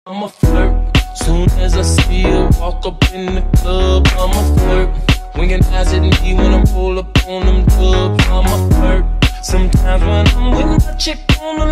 I'm a flirt. Soon as I see her walk up in the club, I'm a flirt. Winking eyes at me when I roll up on them dubs, I'm a flirt. Sometimes when I'm with my chick on the